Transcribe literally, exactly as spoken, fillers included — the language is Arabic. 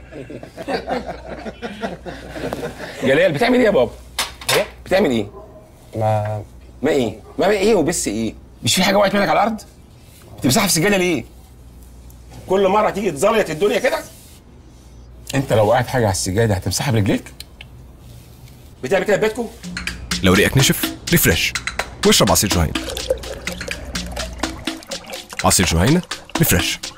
جلال بتعمل ايه يا بابا؟ ايه؟ بتعمل ايه؟ ما ما ايه؟ ما ايه وبس ايه؟ مش في حاجه وقعت منك على الارض؟ بتمسحها في السجاده ليه؟ كل مره تيجي تزلط الدنيا كده؟ انت لو وقعت حاجه على السجاده هتمسحها برجليك؟ بتعمل كده في بيتكم؟ لو ريقك نشف ريفرش واشرب عصير جهينة. عصير جهينة ريفرش.